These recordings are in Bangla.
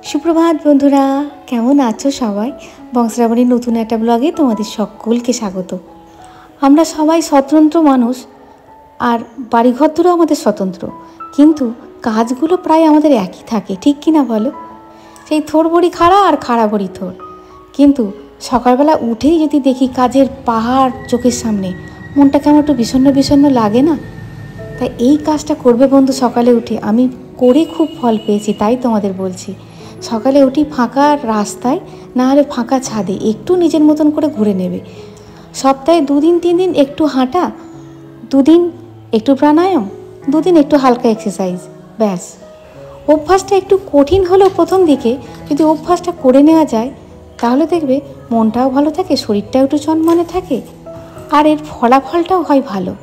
সুপ্রভাত বন্ধুরা, কেমন আছো সবাই? বংশরাবণীর নতুন একটা ব্লগে তোমাদের সকলকে স্বাগত। আমরা সবাই স্বতন্ত্র মানুষ, আর বাড়িঘর তো আমাদের স্বতন্ত্র, কিন্তু কাজগুলো প্রায় আমাদের একই থাকে, ঠিক কি না বলো? সেই থোড় বড়ি খাড়া আর খাড়া বড়ি থোড়। কিন্তু সকালবেলা উঠেই যদি দেখি কাজের পাহাড় চোখের সামনে, মনটা কেমন একটু বিষণ্ণ বিষণ্ণ লাগে না? তাই এই কাজটা করবে বন্ধু সকালে উঠে। আমি করে খুব ফল পেয়েছি, তাই তোমাদের বলছি। সকালে উঠি ফাঁকা রাস্তায়, না হলে ফাঁকা ছাদে একটু নিজের মতন করে ঘুরে নেবে। সপ্তাহে 2-3 দিন একটু হাঁটা, 2 দিন একটু প্রাণায়াম, 2 দিন একটু হালকা এক্সারসাইজ, ব্যাস। অভ্যাসটা একটু কঠিন হলেও প্রথম দিকে যদি অভ্যাসটা করে নেওয়া যায়, তাহলে দেখবে মনটাও ভালো থাকে, শরীরটাও একটু চনমনে থাকে, আর এর ফলাফলটাও হয় ভালো।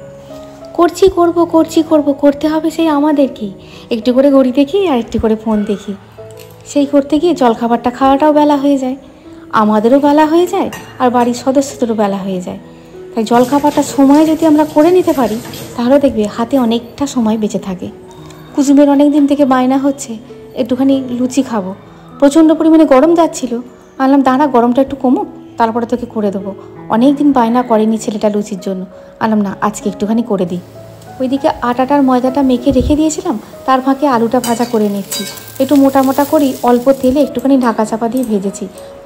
করতে হবে সেই আমাদেরকেই। একটু করে ঘড়ি দেখি আর একটু করে ফোন দেখি, সেই করতে গিয়ে জলখাবারটা খাওয়াটাও বেলা হয়ে যায়, আমাদেরও বেলা হয়ে যায়, আর বাড়ির সদস্যদেরও বেলা হয়ে যায়। তাই জলখাবারটা সময় যদি আমরা করে নিতে পারি, তাহলে দেখবে হাতে অনেকটা সময় বেঁচে থাকে। কুসুমের অনেক দিন থেকে বায়না হচ্ছে একটুখানি লুচি খাবো, প্রচণ্ড পরিমাণে গরম যাচ্ছিল। আনলাম দাঁড়া, গরমটা একটু কমুক, তারপরে তোকে করে দেবো। অনেক দিন বায়না করেনি ছেলেটা লুচির জন্য। আনলাম না, আজকে একটুখানি করে দিই। ওইদিকে আটাটার ময়দাটা মেখে রেখে দিয়েছিলাম, তার ফাঁকে আলুটা ভাজা করে নিচ্ছি। একটু মোটা মোটা করি, অল্প তেলে একটুখানি ঢাকা চাপা দিয়ে ভেজেছি।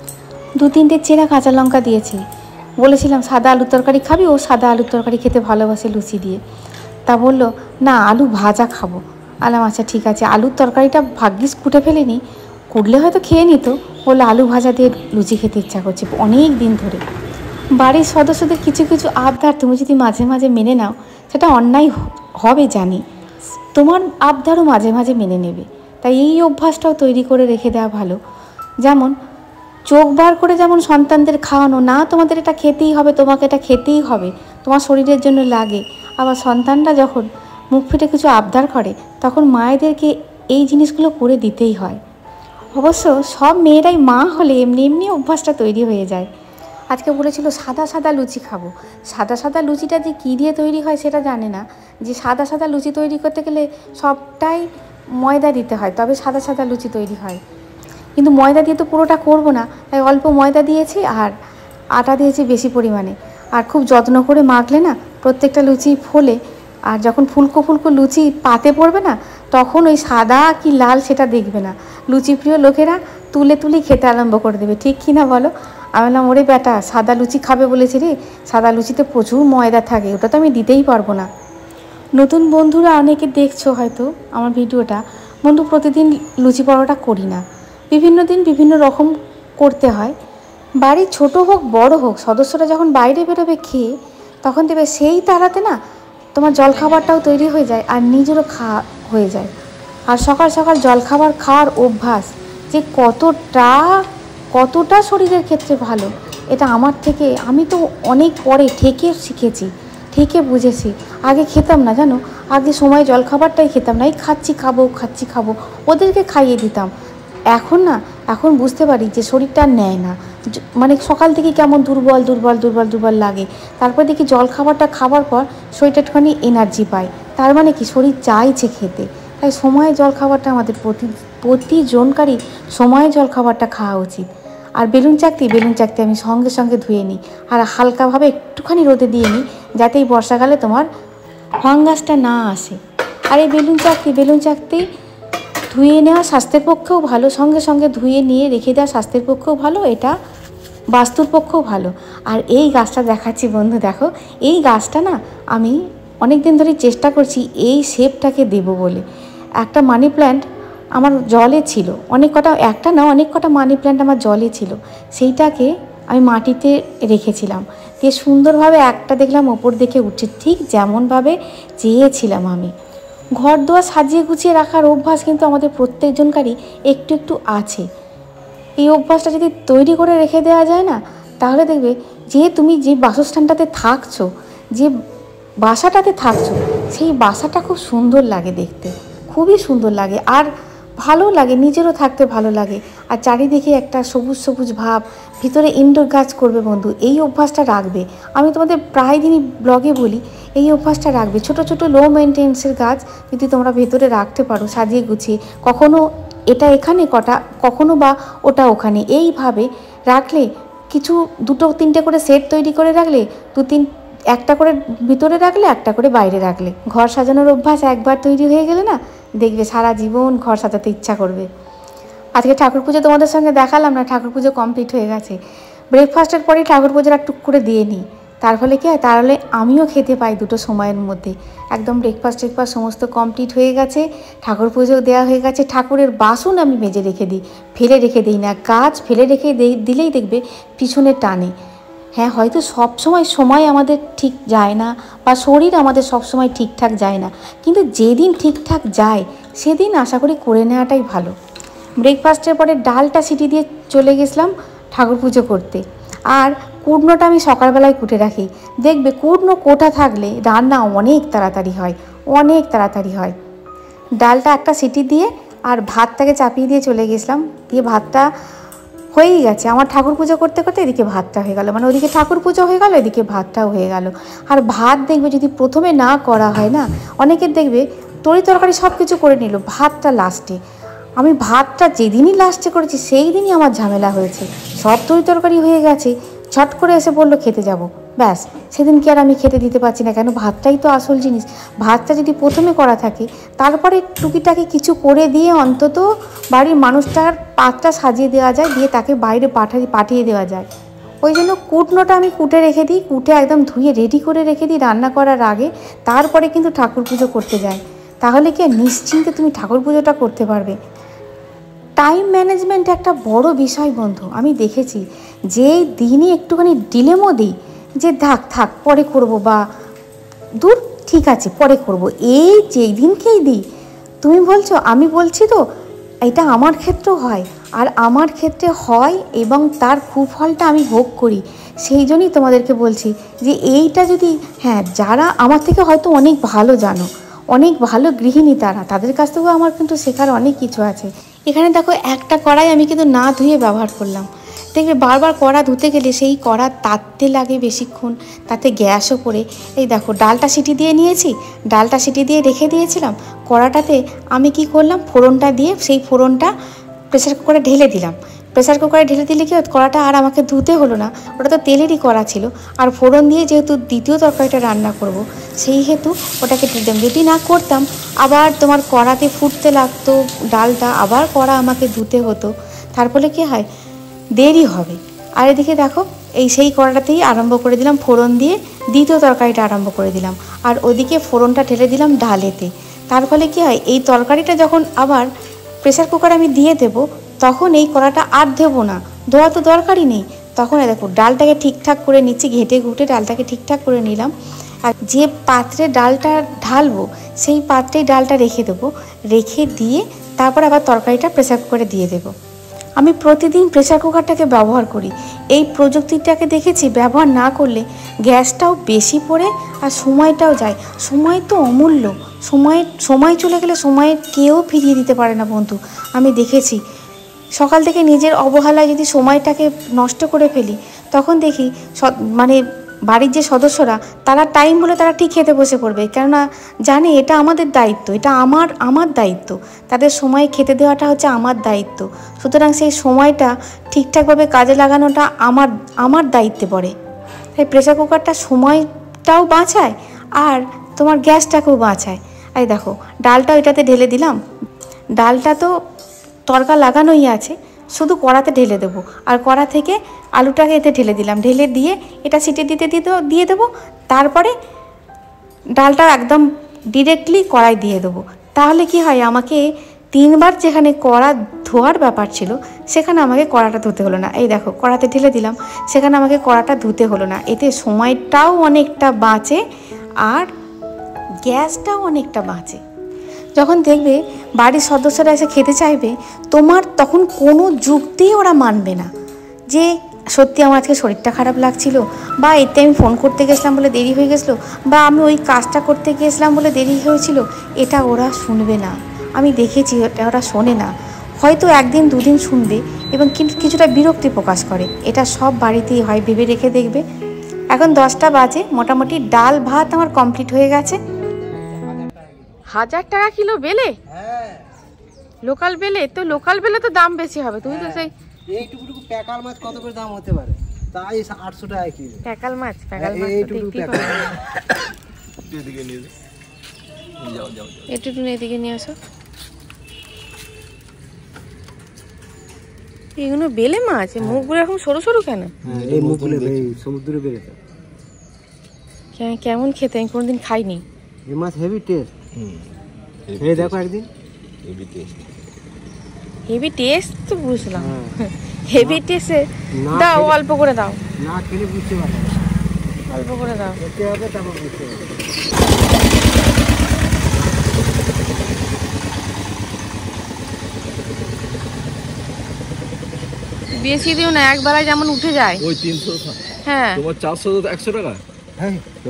2-3টে চেরা কাঁচা লঙ্কা দিয়েছি। বলেছিলাম সাদা আলুর তরকারি খাবি, ও সাদা আলুর তরকারি খেতে ভালোবাসে লুচি দিয়ে। তা বললো না, আলু ভাজা খাবো। আলাম আচ্ছা ঠিক আছে। আলুর তরকারিটা ভাগ্যিস কুটে ফেলিনি, কুটলে হয়তো খেয়ে নিত। বললো আলু ভাজা দিয়ে লুচি খেতে ইচ্ছা করছে অনেক দিন ধরে। বাড়ির সদস্যদের কিছু কিছু আবদার তুমি যদি মাঝে মাঝে মেনে নাও, সেটা অন্যায় হবে জানি, তোমার আবদারও মাঝে মাঝে মেনে নেবে। তাই এই অভ্যাসটাও তৈরি করে রেখে দেওয়া ভালো। যেমন চোখ বার করে যেমন সন্তানদের খাওয়ানো, না তোমাদের এটা খেতেই হবে, তোমাকে এটা খেতেই হবে, তোমার শরীরের জন্য লাগে। আবার সন্তানরা যখন মুখ ফিটে কিছু আবদার করে, তখন মায়েদেরকে এই জিনিসগুলো করে দিতেই হয়। অবশ্য সব মেয়েরাই মা হলে এমনি এমনি অভ্যাসটা তৈরি হয়ে যায়। আজকে বলেছিল সাদা সাদা লুচি খাবো। সাদা সাদা লুচিটা যে কী দিয়ে তৈরি হয় সেটা জানে না, যে সাদা সাদা লুচি তৈরি করতে গেলে সবটাই ময়দা দিতে হয়, তবে সাদা সাদা লুচি তৈরি হয়। কিন্তু ময়দা দিয়ে তো পুরোটা করব না, তাই অল্প ময়দা দিয়েছি আর আটা দিয়েছি বেশি পরিমাণে। আর খুব যত্ন করে মাখলে না প্রত্যেকটা লুচি ফোলে, আর যখন ফুলকো ফুলকো লুচি পাতে পড়বে না, তখন ওই সাদা কি লাল সেটা দেখবে না, লুচি প্রিয় লোকেরা তুলে তুলে খেতে আরম্ভ করে দেবে, ঠিক কি না বলো? আমি বললাম ওরে বেটা, সাদা লুচি খাবে বলেছি রে, সাদা লুচিতে প্রচুর ময়দা থাকে, ওটা তো আমি দিতেই পারবো না। নতুন বন্ধুরা অনেকে দেখছো হয়তো আমার ভিডিওটা। বন্ধু, প্রতিদিন লুচি পরোটা করি না, বিভিন্ন দিন বিভিন্ন রকম করতে হয়। বাড়ি ছোট হোক বড় হোক, সদস্যরা যখন বাইরে বেরোবে খেয়ে, তখন দেবে সেই তাড়াতে না তোমার জলখাবারটাও তৈরি হয়ে যায় আর নিজেরও খাওয়া হয়ে যায়। আর সকাল সকাল জলখাবার খাওয়ার অভ্যাস যে কতটা শরীরের ক্ষেত্রে ভালো, এটা আমার থেকে আমি তো অনেক পরে ঠেকে শিখেছি, ঠেকে বুঝেছি। আগে খেতাম না জানো, আগে সময় জলখাবারটাই খেতাম না, এই খাচ্ছি খাবো ওদেরকে খাইয়ে দিতাম। এখন বুঝতে পারি যে শরীরটা নেয় না, মানে সকাল থেকে কেমন দুর্বল লাগে। তারপর দেখি জলখাবারটা খাবার পর শরীরটা একটুখানি এনার্জি পায়, তার মানে কি শরীর চাইছে খেতে। তাই সময়ে জলখাবারটা আমাদের প্রতিজনকারই সময়ে জলখাবারটা খাওয়া উচিত। আর বেলুন চাকতি আমি সঙ্গে সঙ্গে ধুয়ে নিই, আর হালকাভাবে একটুখানি রোদে দিয়ে নিই, যাতে এই বর্ষাকালে তোমার ফাঙ্গাসটা না আসে। আর এই বেলুন চাকতি ধুয়ে নেওয়া স্বাস্থ্যের পক্ষেও ভালো, সঙ্গে সঙ্গে ধুয়ে নিয়ে রেখে দেওয়া স্বাস্থ্যের পক্ষেও ভালো, এটা বাস্তুর পক্ষেও ভালো। আর এই গাছটা দেখাচ্ছি বন্ধু, দেখো এই গাছটা না আমি অনেক দিন ধরে চেষ্টা করছি এই শেপটাকে দেবো বলে। একটা মানি প্ল্যান্ট আমার জলে ছিল, অনেক কটা মানি প্ল্যান্ট আমার জলে ছিল, সেইটাকে আমি মাটিতে রেখেছিলাম, দিয়ে সুন্দরভাবে একটা দেখলাম ওপর দিকে উঠছে, ঠিক যেমনভাবে চেয়েছিলাম আমি। ঘর দুয়ার সাজিয়ে গুছিয়ে রাখার অভ্যাস কিন্তু আমাদের প্রত্যেকজনকারই একটু একটু আছে। এই অভ্যাসটা যদি তৈরি করে রেখে দেওয়া যায় না, তাহলে দেখবে যে তুমি যে বাসস্থানটাতে থাকছো, যে বাসাটাতে থাকছো, সেই বাসাটা খুব সুন্দর লাগে দেখতে, খুবই সুন্দর লাগে, আর ভালো লাগে, নিজেরও থাকতে ভালো লাগে। আর চারিদিকে একটা সবুজ সবুজ ভাব, ভিতরে ইনডোর গাছ করবে বন্ধু, এই অভ্যাসটা রাখবে। আমি তোমাদের প্রায় দিনই ব্লগে বলি, এই অভ্যাসটা রাখবে। ছোট ছোট লো মেনটেন্সের গাছ যদি তোমরা ভেতরে রাখতে পারো সাজিয়ে গুছিয়ে, কখনো এটা এখানে কটা, কখনো বা ওটা ওখানে, এইভাবে রাখলে কিছু 2-3টে করে সেট তৈরি করে রাখলে, একটা করে ভিতরে রাখলে, একটা করে বাইরে রাখলে, ঘর সাজানোর অভ্যাস একবার তৈরি হয়ে গেলে না, দেখবে সারা জীবন ঘর সাজাতে ইচ্ছা করবে। আজকে ঠাকুর পুজো তোমাদের সঙ্গে দেখালাম না, ঠাকুর পুজো কমপ্লিট হয়ে গেছে। ব্রেকফাস্টের পরেই ঠাকুর পুজোটা টুক করে দিয়ে নিই, তার ফলে কী হয়, তাহলে আমিও খেতে পাই দুটো সময়ের মধ্যে। একদম ব্রেকফাস্ট সমস্ত কমপ্লিট হয়ে গেছে, ঠাকুর পুজো দেওয়া হয়ে গেছে। ঠাকুরের বাসন আমি মেজে রেখে দিই, ফেলে রেখে দিই না। কাজ ফেলে রেখে দিলেই দেখবে পিছনে টানে। হ্যাঁ, হয়তো সময় আমাদের ঠিক যায় না, বা শরীর আমাদের সবসময় ঠিকঠাক যায় না, কিন্তু যেদিন ঠিকঠাক যায় সেদিন আশা করি করে নেওয়াটাই ভালো। ব্রেকফাস্টের পরে ডালটা সিটি দিয়ে চলে গেছিলাম ঠাকুর পুজো করতে। আর কুটনোটা আমি সকালবেলায় কুটে রাখি। দেখবে কুটনো কোটা থাকলে রান্না অনেক তাড়াতাড়ি হয়। ডালটা একটা সিটি দিয়ে আর ভাতটাকে চাপিয়ে দিয়ে চলে গেছিলাম, দিয়ে ভাতটা হয়েই গেছে। আমার ঠাকুর পুজো করতে করতে এদিকে ভাতটা হয়ে গেল, মানে ওদিকে ঠাকুর পুজো হয়ে গেল, এদিকে ভাতটাও হয়ে গেল। আর ভাত দেখবে যদি প্রথমে না করা হয় না, অনেকের দেখবে তরি তরকারি সব কিছু করে নিল, ভাতটা লাস্টে। আমি ভাতটা যেদিনই লাস্টে করেছি সেই দিনই আমার ঝামেলা হয়েছে। সব তরি তরকারি হয়ে গেছে, ছট করে এসে বললো খেতে যাব, ব্যাস সেদিন কি আর আমি খেতে দিতে পারছি না। কেন, ভাতটাই তো আসল জিনিস। ভাতটা যদি প্রথমে করা থাকে, তারপরে টুকিটাকি কিছু করে দিয়ে অন্তত বাড়ির মানুষটার পাতটা সাজিয়ে দেওয়া যায়, দিয়ে তাকে বাইরে পাঠিয়ে দেওয়া যায়। ওই জন্য কুটনোটা আমি কুটে রেখে দিই, কুটে একদম ধুয়ে রেডি করে রেখে দিই রান্না করার আগে। তারপরে কিন্তু ঠাকুর পুজো করতে যাই, তাহলে কি নিশ্চিন্তে তুমি ঠাকুর পুজোটা করতে পারবে। টাইম ম্যানেজমেন্ট একটা বড় বিষয় বন্ধু। আমি দেখেছি যে দিনই একটুখানি ডিলেমও দিই, যে থাক পরে করব, বা দূর ঠিক আছে পরে করব, এই যেই দিনকেই দিই। তুমি বলছো, আমি বলছি তো, এটা আমার ক্ষেত্রেও হয়, আর আমার ক্ষেত্রে হয় এবং তার কুফলটা আমি ভোগ করি। সেই জন্যই তোমাদেরকে বলছি যে এইটা যদি, হ্যাঁ, যারা আমার থেকে হয়তো অনেক ভালো জানো, অনেক ভালো গৃহিণী, তাদের কাছ থেকেও আমার কিন্তু শেখার অনেক কিছু আছে। এখানে দেখো একটা কড়াই আমি কিন্তু না ধুয়ে ব্যবহার করলাম। দেখবে বারবার কড়া ধুতে গেলে সেই কড়া তাততে লাগে বেশিক্ষণ, তাতে গ্যাসও পড়ে। এই দেখো ডালটা সিটি দিয়ে নিয়েছি, ডালটা সিটি দিয়ে রেখে দিয়েছিলাম। কড়াটাতে আমি কি করলাম, ফোড়নটা দিয়ে সেই ফোড়নটা প্রেসার কুকারে ঢেলে দিলাম। প্রেসার কুকারে ঢেলে দিলে কি হয়, কড়াটা আর আমাকে ধুতে হলো না, ওটা তো তেলেরই কড়া ছিল। আর ফোড়ন দিয়ে যেহেতু দ্বিতীয় তরকারিটা রান্না করব, সেই হেতু ওটাকে দিলাম। যদি না করতাম আবার তোমার কড়াতে ফুটতে লাগতো ডালটা, আবার কড়া আমাকে ধুতে হতো, তার ফলে কী হয়, দেরি হবে। আর এদিকে দেখো সেই কড়াটাতেই আরম্ভ করে দিলাম ফোড়ন দিয়ে দ্বিতীয় তরকারিটা আরম্ভ করে দিলাম, আর ওদিকে ফোড়নটা ঢেলে দিলাম ডালেতে। তার ফলে কী হয়, এই তরকারিটা যখন আবার প্রেসার কুকারে আমি দিয়ে দেবো, তখন এই কড়াটা আর দেবো না, ধোয়া তো দরকারই নেই। তখন দেখো ডালটাকে ঠিকঠাক করে নিচ্ছি, ঘেঁটে ঘুটে ডালটাকে ঠিকঠাক করে নিলাম। আর যে পাত্রে ডালটা ঢালবো সেই পাত্রেই ডালটা রেখে দেবো, রেখে দিয়ে তারপর আবার তরকারিটা প্রেসার কুকারে দিয়ে দেবো। আমি প্রতিদিন প্রেসার কুকারটাকে ব্যবহার করি। এই প্রযুক্তিটাকে দেখেছি ব্যবহার না করলে গ্যাসটাও বেশি পড়ে আর সময়টাও যায়। সময় তো অমূল্য, সময় চলে গেলে সময়ের কেউ ফিরিয়ে দিতে পারে না বন্ধু। আমি দেখেছি সকাল থেকে নিজের অবহেলায় যদি সময়টাকে নষ্ট করে ফেলি, তখন দেখি মানে বাড়ির যে সদস্যরা তারা টাইম হলে তারা ঠিক খেতে বসে পড়বে, কেননা জানে এটা আমাদের দায়িত্ব, এটা আমার দায়িত্ব, তাদের সময় খেতে দেওয়াটা হচ্ছে আমার দায়িত্ব। সুতরাং সেই সময়টা ঠিকঠাকভাবে কাজে লাগানোটা আমার দায়িত্বে পড়ে। তাই প্রেসার কুকারটা সময়টাও বাঁচায় আর তোমার গ্যাসটাকেও বাঁচায়। এই দেখো ডালটা এটাতে ঢেলে দিলাম, ডালটা তো তড়কা লাগানোই আছে, শুধু কড়াতে ঢেলে দেবো। আর কড়া থেকে আলুটাকে এতে ঢেলে দিলাম, ঢেলে দিয়ে এটা সিটি দিয়ে দেবো। তারপরে ডালটা একদম ডিরেক্টলি কড়াই দিয়ে দেবো। তাহলে কি হয়, আমাকে 3বার যেখানে কড়া ধোয়ার ব্যাপার ছিল সেখানে আমাকে কড়াটা ধুতে হলো না। এই দেখো কড়াতে ঢেলে দিলাম, সেখানে আমাকে কড়াটা ধুতে হলো না। এতে সময়টাও অনেকটা বাঁচে আর গ্যাসটাও অনেকটা বাঁচে। যখন দেখবে বাড়ির সদস্যরা এসে খেতে চাইবে, তোমার তখন কোনো যুক্তিই ওরা মানবে না যে সত্যি আমার আজকে শরীরটা খারাপ লাগছিল, বা এতে আমি ফোন করতে গেছিলাম বলে দেরি হয়ে গেছিলো, বা আমি ওই কাজটা করতে গিয়েছিলাম বলে দেরি হয়েছিল। এটা ওরা শুনবে না, আমি দেখেছি ওরা শোনে না। হয়তো 1-2 দিন শুনবে এবং কিন্তু কিছুটা বিরক্তি প্রকাশ করে। এটা সব বাড়িতেই হয়, ভেবে রেখে দেখবে। এখন 10টা বাজে, মোটামুটি ডাল ভাত আমার কমপ্লিট হয়ে গেছে। 1000 টাকা কিলো বেলে লোকাল বেলে তো, লোকাল বেলে তো দাম বেশি হবে। তুমি তো সেই এইটুকু প্যাকাল মাছ কত করে দাম হতে পারে? তাই 800 টাকা কিলো প্যাকাল মাছ। প্যাকাল মাছ তো দেখতেই পাবে। এদিকে নিয়ে যাও যাও একটু এদিকে নিয়ে আসো। এগুলো বেলে মাছ, মুখগুলো এরকম সরু সরু কেন? এই মুখগুলো সমুদ্রে বেলে। কেমন খেতে? আমি কোনোদিন খাইনি। এই মাছ হেভি টেস্ট। এই দেখো একদিন। Heavy taste. হেভি টেস্ট তো বুঝলাম, হেভি টেস্টে দাও, অল্প করে দাও। না খেলে বুঝতে পারবে না, অল্প করে দাও। খেতে হবে তারপর বুঝতে পারবে। বেশি দিও না, একবেলায় যেমন উঠে যায়। ওই 300। হ্যাঁ তোমার 400 তো 100 টাকা। হ্যাঁ তো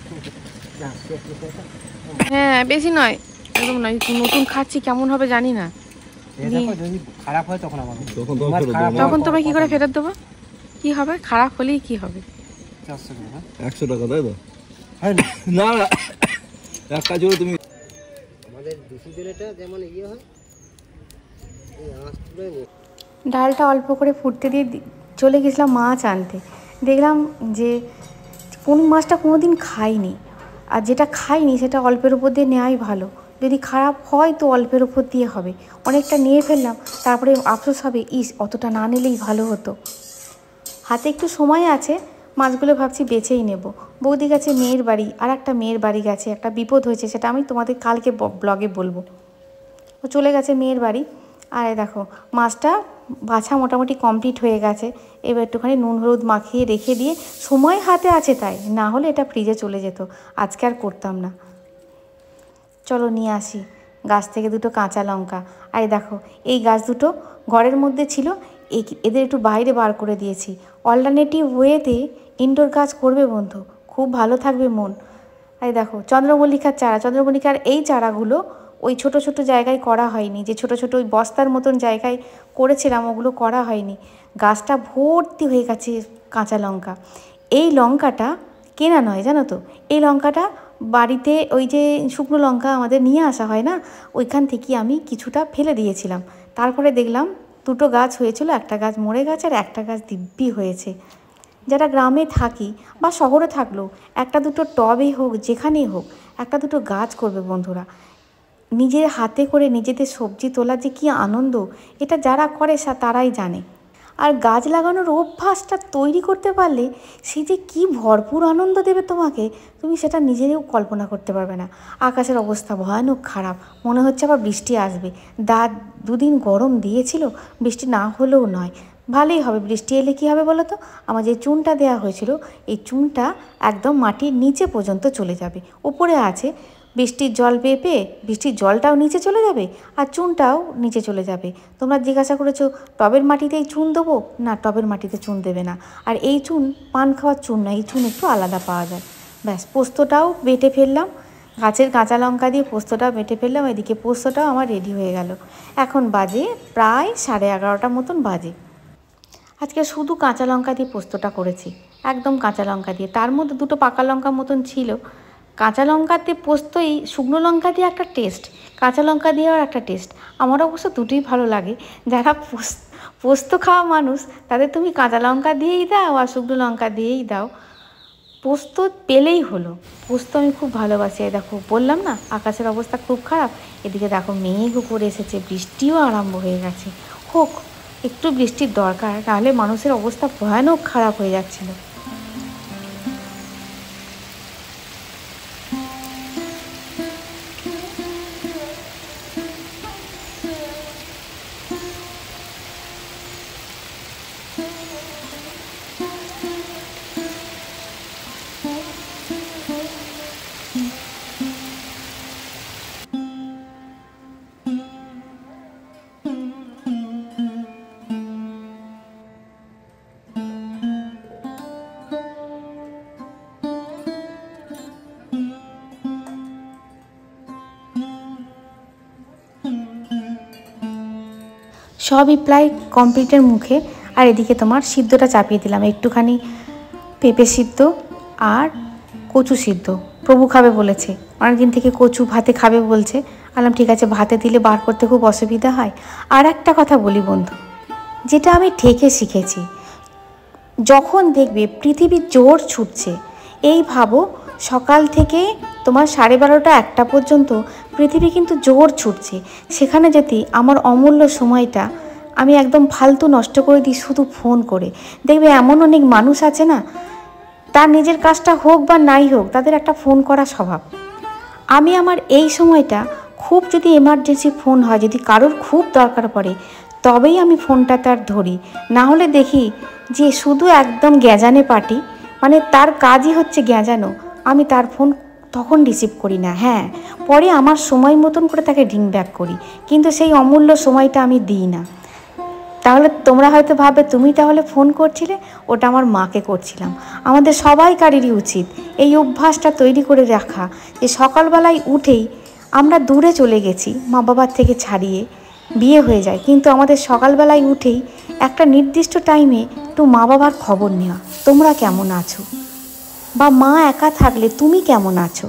হ্যাঁ, বেশি নয়, একদম নয়। নতুন খাচ্ছি, কেমন হবে জানি না। এই দেখো যদি খারাপ হয় তখন আমার তখন তোমায় কি করে ফেরত দেবো? কি হবে? খারাপ হলেই কি হবে? 400 টাকা। 100 টাকা তাই তো? হয় না না না, এক কাজ করে তুমি আমাদের দেশি বেলেটা যেমন ইয়ে হয়, এই আঁশগুলো ডালটা অল্প করে ফুটতে দিয়ে চলে গেছিলাম মাছ আনতে। দেখলাম যে কোন মাছটা কোনো দিন খাইনি, আর যেটা খাইনি সেটা অল্পের উপর দিয়ে নেওয়াই ভালো। যদি খারাপ হয় তো অল্পের উপর দিয়ে হবে। অনেকটা নিয়ে ফেললাম, তারপরে আফসোস হবে, অতটা না নিলেই ভালো হতো। হাতে একটু সময় আছে, মাছগুলো ভাবছি বেছেই নেব। বৌদি গেছে মেয়ের বাড়ি, আর একটা মেয়ের বাড়ি গেছে, একটা বিপদ হয়েছে, সেটা আমি তোমাদের কালকে ব্লগে বলবো। ও চলে গেছে মেয়ের বাড়ি। আর দেখো মাছটা বাছা মোটামুটি কমপ্লিট হয়ে গেছে। এবার একটুখানি নুন হলুদ মাখিয়ে রেখে দিয়ে, সময় হাতে আছে তাই, না হলে এটা ফ্রিজে চলে যেত, আজকে আর করতাম না। চলো নিয়ে আসি গাছ থেকে দুটো কাঁচা লঙ্কা। আর দেখো এই গাছ দুটো ঘরের মধ্যে ছিল, এদের একটু বাইরে বার করে দিয়েছি। অল্টারনেটিভ ওয়েতে ইনডোর কাজ করবে বন্ধু, খুব ভালো থাকবে মন। আর দেখো চন্দ্রমল্লিকার চারা, চন্দ্রমল্লিকার এই চারাগুলো ওই ছোট ছোট জায়গায় করা হয়নি, যে ছোট ছোট ওই বস্তার মতন জায়গায় করেছিলাম ওগুলো করা হয়নি। গাছটা ভর্তি হয়ে গেছে কাঁচা লঙ্কা। এই লঙ্কাটা কেনা নয় জানো তো, এই লঙ্কাটা বাড়িতে ওই যে শুকনো লঙ্কা আমাদের নিয়ে আসা হয় না, ওইখান থেকে আমি কিছুটা ফেলে দিয়েছিলাম। তারপরে দেখলাম দুটো গাছ হয়েছিল, একটা গাছ মরে গেছে আর একটা গাছ দিব্যি হয়েছে। যারা গ্রামে থাকি বা শহরে থাকলেও একটা দুটো টবেই হোক, যেখানেই হোক, একটা দুটো গাছ করবে বন্ধুরা। নিজের হাতে করে নিজেদের সবজি তোলা যে কী আনন্দ, এটা যারা করে তারাই জানে। আর গাছ লাগানোর অভ্যাসটা তৈরি করতে পারলে সে যে কী ভরপুর আনন্দ দেবে তোমাকে, তুমি সেটা নিজেরও কল্পনা করতে পারবে না। আকাশের অবস্থা ভয়ানক খারাপ, মনে হচ্ছে আবার বৃষ্টি আসবে। দুদিন গরম দিয়েছিল, বৃষ্টি না হলেও নয়, ভালোই হবে। বৃষ্টি এলে কী হবে বলো তো, আমার যে চুনটা দেওয়া হয়েছিল এই চুনটা একদম মাটির নিচে পর্যন্ত চলে যাবে। ওপরে আছে, বৃষ্টির জল পেয়ে পেয়ে বৃষ্টির জলটাও নিচে চলে যাবে আর চুনটাও নিচে চলে যাবে। তোমরা জিজ্ঞাসা করেছো টবের মাটিতেই চুন দেবো, না টবের মাটিতে চুন দেবে না। আর এই চুন পান খাওয়ার চুন না, এই চুন একটু আলাদা পাওয়া যায়। ব্যাস, পোস্তটাও বেটে ফেললাম, গাছের কাঁচা লঙ্কা দিয়ে পোস্তটাও বেটে ফেললাম। এদিকে পোস্তটাও আমার রেডি হয়ে গেল। এখন বাজে প্রায় 11:30 মতন বাজে। আজকে শুধু কাঁচা লঙ্কা দিয়ে পোস্তটা করেছি, একদম কাঁচা লঙ্কা দিয়ে। তার মধ্যে দুটো পাকা লঙ্কা মতন ছিল। কাঁচা লঙ্কাতে পোস্তই, শুকনো লঙ্কা দিয়ে একটা টেস্ট, কাঁচা লঙ্কা দিয়েও একটা টেস্ট। আমার অবশ্য দুটোই ভালো লাগে। যারা পোস্ত খাওয়া মানুষ তাদের তুমি কাঁচা লঙ্কা দিয়েই দাও আর শুকনো লঙ্কা দিয়েই দাও, পোস্ত পেলেই হলো। পোস্ত আমি খুব ভালোবাসি। দেখো বললাম না আকাশের অবস্থা খুব খারাপ, এদিকে দেখো মেঘ উপরে এসেছে, বৃষ্টিও আরম্ভ হয়ে গেছে। হোক, একটু বৃষ্টির দরকার, নাহলে মানুষের অবস্থা ভয়ানক খারাপ হয়ে যাচ্ছিল। সবই প্রায় কমপ্লিটের মুখে। আর এদিকে তোমার সিদ্ধটা চাপিয়ে দিলাম, একটুখানি পেঁপে সিদ্ধ আর কচু সিদ্ধ। প্রভু খাবে বলেছে, অনেকদিন থেকে কচু ভাতে খাবে বলছে, বললাম ঠিক আছে, ভাতে দিলে বার করতে খুব অসুবিধা হয়। আর একটা কথা বলি বন্ধু, যেটা আমি ঠেকে শিখেছি, যখন দেখবে পৃথিবীর জোর ছুটছে, এই ভাবো সকাল থেকে তোমার 12:30 1টা পর্যন্ত পৃথিবী কিন্তু জোর ছুটছে, সেখানে যদি আমার অমূল্য সময়টা আমি একদম ফালতু নষ্ট করে দিই শুধু ফোন করে, দেখবে এমন অনেক মানুষ আছে না, তার নিজের কাজটা হোক বা নাই হোক, তাদের একটা ফোন করা স্বভাব। আমি আমার এই সময়টা খুব যদি এমার্জেন্সি ফোন হয়, যদি কারোর খুব দরকার পড়ে, তবেই আমি ফোনটা তার ধরি। না হলে দেখি যে শুধু একদম গ্যাজানে পার্টি, মানে তার কাজই হচ্ছে গ্যাজানো, আমি তার ফোন তখন রিসিভ করি না। হ্যাঁ, পরে আমার সময় মতন করে তাকে রিং ব্যাক করি, কিন্তু সেই অমূল্য সময়টা আমি দিই না। তাহলে তোমরা হয়তো ভাববে তুমি তাহলে ফোন করছিলে, ওটা আমার মাকে করছিলাম। আমাদের সবাইকারেরই উচিত এই অভ্যাসটা তৈরি করে রাখা, যে সকালবেলায় উঠেই আমরা দূরে চলে গেছি মা বাবার থেকে ছাড়িয়ে, বিয়ে হয়ে যায়, কিন্তু আমাদের সকালবেলায় উঠেই একটা নির্দিষ্ট টাইমে একটু মা বাবার খবর নেওয়া, তোমরা কেমন আছো, বা মা একা থাকলে তুমি কেমন আছো।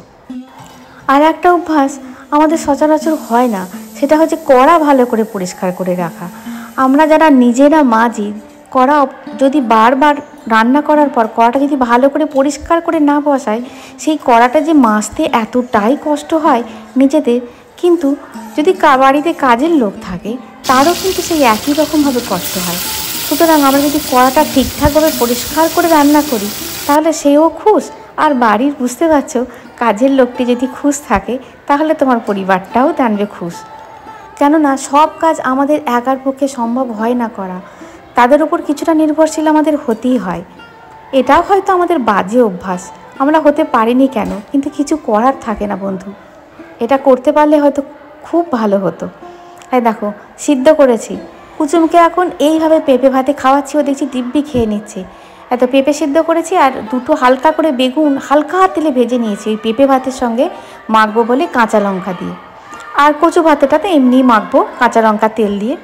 আর একটা অভ্যাস আমাদের সচরাচর হয় না, সেটা হচ্ছে কড়া ভালো করে পরিষ্কার করে রাখা। আমরা যারা নিজেরা মাজি, কড়া যদি বারবার রান্না করার পর কড়াটা যদি ভালো করে পরিষ্কার করে না বসায়, সেই কড়াটা যে মাজতে এতটাই কষ্ট হয় নিজেদের, কিন্তু যদি বাড়িতে কাজের লোক থাকে তারও কিন্তু সেই একই রকমভাবে কষ্ট হয়। সুতরাং আমরা যদি কড়াটা ঠিকঠাকভাবে পরিষ্কার করে রান্না করি, তাহলে সেও খুশ, আর বাড়ির বুঝতে পারছো কাজের লোকটি যদি খুশ থাকে, তাহলে তোমার পরিবারটাও জানবে খুশ। কেননা সব কাজ আমাদের একার পক্ষে সম্ভব হয় না করা, তাদের উপর কিছুটা নির্ভরশীল আমাদের হতেই হয়। এটাও হয়তো আমাদের বাজে অভ্যাস, আমরা হতে পারিনি কেন, কিন্তু কিছু করার থাকে না বন্ধু। এটা করতে পারলে হয়তো খুব ভালো হতো। তাই দেখো সিদ্ধ করেছি, কুচুমকে এখন এইভাবে পেঁপে ভাতে খাওয়াচ্ছি, ও দেখছি দিব্যি খেয়ে নিচ্ছে। এত পেঁপে সিদ্ধ করেছি, আর দুটো হালকা করে বেগুন হালকা তেলে ভেজে নিয়েছি, ওই পেঁপে ভাতের সঙ্গে মাখবো বলে কাঁচা লঙ্কা দিয়ে। আর কচু ভাতেটাতে এমনি মাখবো কাঁচা লঙ্কা তেল দিয়ে।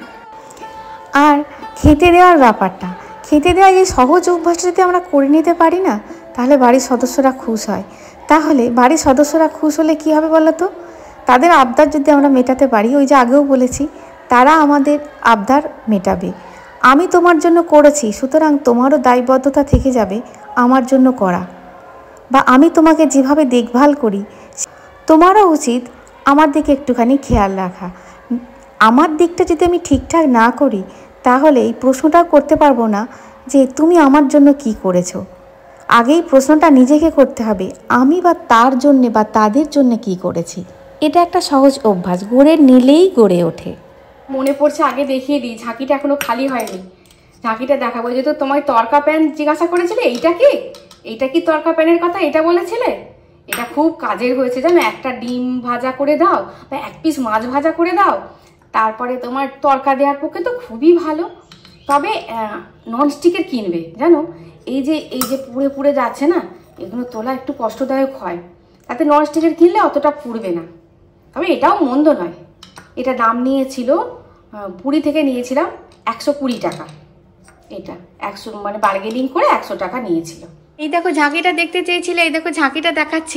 আর খেতে দেওয়ার ব্যাপারটা, খেতে দেওয়া এই সহজ অভ্যাসটা যদি আমরা করে নিতে পারি না, তাহলে বাড়ির সদস্যরা খুশ হয়। তাহলে বাড়ির সদস্যরা খুশ হলে কী হবে বলো তো, তাদের আবদার যদি আমরা মেটাতে পারি, ওই যে আগেও বলেছি, তারা আমাদের আবদার মেটাবে। আমি তোমার জন্য করেছি, সুতরাং তোমারও দায়বদ্ধতা থেকে যাবে আমার জন্য করা, বা আমি তোমাকে যেভাবে দেখভাল করি তোমারও উচিত আমার দিকে একটুখানি খেয়াল রাখা। আমার দিকটা যদি আমি ঠিকঠাক না করি, তাহলে এই প্রশ্নটাও করতে পারবো না যে তুমি আমার জন্য কি করেছো। আগেই প্রশ্নটা নিজেকে করতে হবে, আমি বা তার জন্যে বা তাদের জন্যে কি করেছি। এটা একটা সহজ অভ্যাস, গড়ে নিলেই গড়ে ওঠে। মনে পড়ছে আগে দেখিয়ে দিই, ঝাঁকিটা এখনো খালি হয়নি, ঝাঁকিটা দেখাবো। যেহেতু তোমায় তরকা প্যান জিজ্ঞাসা করেছিলে, এইটা কি তরকা প্যানের কথা এটা বলেছিলে, এটা খুব কাজের হয়েছে জানো। একটা ডিম ভাজা করে দাও বা 1 পিস মাছ ভাজা করে দাও, তারপরে তোমার তরকা দেওয়ার পক্ষে তো খুবই ভালো। তবে ননস্টিকের কিনবে জানো, এই যে পুড়ে পুড়ে যাচ্ছে না, এগুলো তোলা একটু কষ্টদায়ক হয়, তাতে ননস্টিকের কিনলে অতটা পুড়বে না। তবে এটাও মন্দ নয়। এটা দাম নিয়েছিল, পুরী থেকে নিয়েছিলাম 120 টাকা, এটা 100 মানে বার্গেনিং করে 100 টাকা নিয়েছিল। এই দেখো ঝাঁকিটা দেখতে চেয়েছিলে, এই দেখো ঝাঁকিটা দেখাচ্ছি।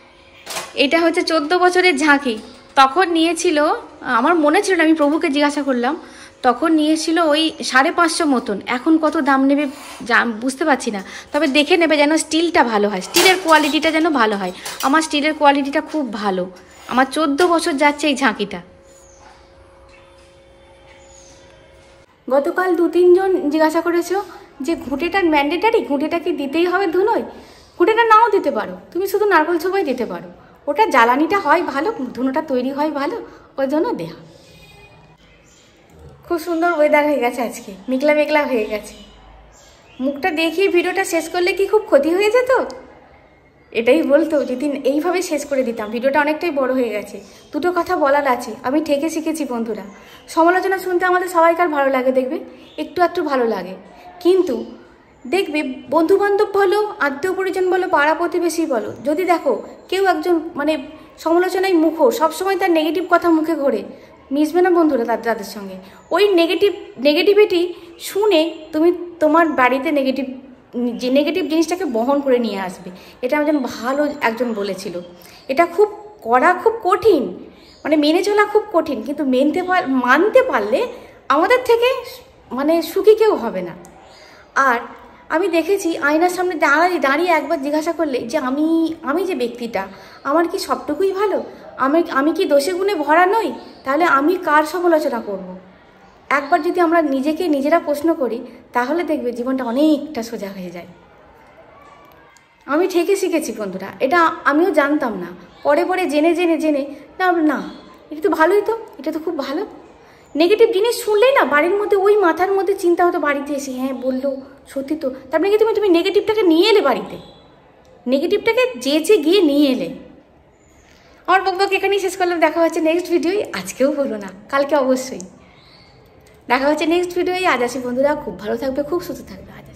এটা হচ্ছে 14 বছরের ঝাঁকি। তখন নিয়েছিল, আমার মনে ছিল না, আমি প্রভুকে জিজ্ঞাসা করলাম, তখন নিয়েছিল ওই 550 মতন। এখন কত দাম নেবে বুঝতে পারছি না, তবে দেখে নেবে যেন স্টিলটা ভালো হয়, স্টিলের কোয়ালিটিটা যেন ভালো হয়। আমার স্টিলের কোয়ালিটিটা খুব ভালো, আমার 14 বছর যাচ্ছে এই ঝাঁকিটা। গতকাল 2-3 জন জিজ্ঞাসা করেছো যে ঘুঁটেটার ম্যান্ডেটারি, ঘুঁটেটা কি দিতেই হবে ধুনোয়? ঘুঁটেটা নাও দিতে পারো, তুমি শুধু নারকেল ছোবাই দিতে পারো, ওটা জ্বালানিটা হয় ভালো, ধুনোটা তৈরি হয় ভালো, ওই জন্য দেয়া। খুব সুন্দর ওয়েদার হয়ে গেছে আজকে, মেঘলা মেঘলা হয়ে গেছে। মুখটা দেখিয়ে ভিডিওটা শেষ করলে কি খুব ক্ষতি হয়ে যেত? এটাই বলতো, যেদিন এইভাবে শেষ করে দিতাম। ভিডিওটা অনেকটাই বড় হয়ে গেছে, দুটো কথা বলার আছে। আমি ঠেকে শিখেছি বন্ধুরা, সমালোচনা শুনতে আমাদের সবাইকার ভালো লাগে, দেখবে একটু একটু ভালো লাগে, কিন্তু দেখবে বন্ধুবান্ধব বলো, আত্মীয় পরিজন বলো, পাড়া প্রতিবেশী বলো, যদি দেখো কেউ একজন মানে সমালোচনায় মুখর, সবসময় তার নেগেটিভ কথা মুখে ঘোরে, মিশবে না বন্ধুরা তাদের সঙ্গে। ওই নেগেটিভিটি শুনে তুমি তোমার বাড়িতে নেগেটিভ জিনিসটাকে বহন করে নিয়ে আসবে। এটা একজন ভালো একজন বলেছিল, এটা খুব করা খুব কঠিন, মানে মেনে চলা খুব কঠিন, কিন্তু মানতে পারলে আমাদের থেকে মানে সুখী কেউ হবে না। আর আমি দেখেছি আয়নার সামনে দাঁড়িয়ে একবার জিজ্ঞাসা করলে যে আমি যে ব্যক্তিটা, আমার কি সবটুকুই ভালো, আমি কি দোষে গুণে ভরা নই, তাহলে আমি কার সমালোচনা করব? একবার যদি আমরা নিজেরা প্রশ্ন করি, তাহলে দেখবে জীবনটা অনেকটা সোজা হয়ে যায়। আমি ঠিকই শিখেছি বন্ধুরা, এটা আমিও জানতাম না, পরে জেনে না এটা তো ভালোই, তো এটা তো খুব ভালো। নেগেটিভ জিনিস শুনলেই না বাড়ির মধ্যে ওই মাথার মধ্যে চিন্তা হতো, বাড়িতে এসে হ্যাঁ বললো সত্যি তো, তার মানে কি তুমি নেগেটিভটাকে নিয়ে এলে বাড়িতে, নেগেটিভটাকে যেচে গিয়ে নিয়ে এলে। আমার বকবক এখানেই শেষ করলাম, দেখা হচ্ছে নেক্সট ভিডিওই। আজকেও হলো না, কালকে অবশ্যই দেখা হচ্ছে নেক্সট ভিডিওই। আজ আসি বন্ধুরা, খুব ভালো থাকবে, খুব সুস্থ থাকবে।